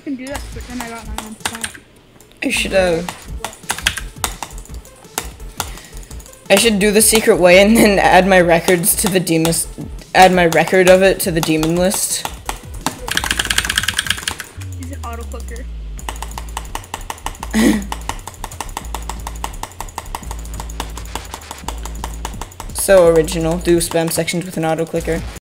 can do that, but then I got 9%. I should do the secret way and then add my records to the demon. Add my record of it to the demon list. He's an auto clicker. So original. Do spam sections with an auto clicker.